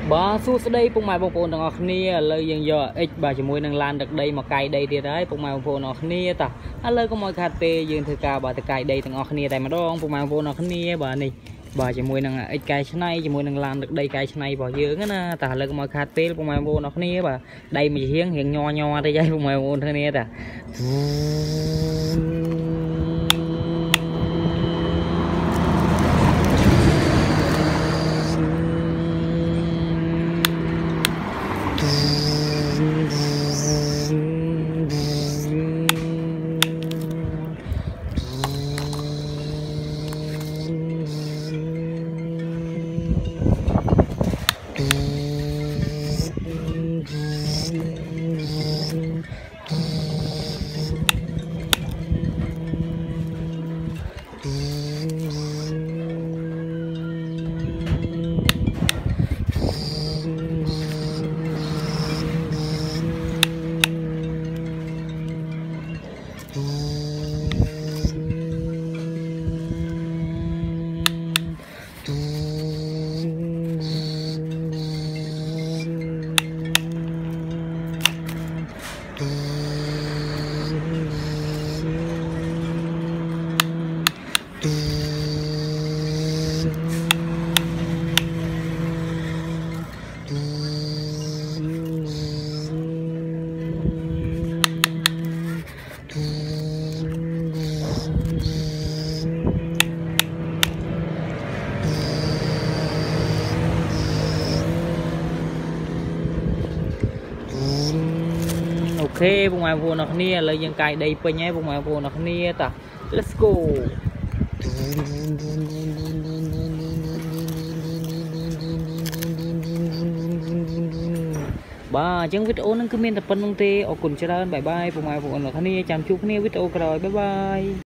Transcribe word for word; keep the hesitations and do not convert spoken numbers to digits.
Bà suốt đây phụng mai bông phồn đằng ngọc nia lời dần dò ít bà chỉ môi nâng lan được đây mà cài đây thì đấy phụng mai bông phồn ngọc nia ta à lời có mọi khát tê dừng thử ca bà cài đây thằng ngọc nia tại mà đó phụng mai bông phồn ngọc nia bà này bà chỉ môi nâng ít cài này chỉ môi nâng lan được đây cài này bỏ dưỡng á ta lời có mọi khát tê phụng mai bông phồn ngọc nia bà đây mình hiến hiện nho nho đây dây phụng mai bông phồn nia ta ok vùng ngoài vùng nọc nia lấy những cái đây bên nhé vùng ngoài vùng nọc nia ta let's go bà chẳng video nó cứ miên tập phân không tê ở cùng chơi bye bye vùng ngoài vùng nọc nia chăm chúc nia video rồi bye bye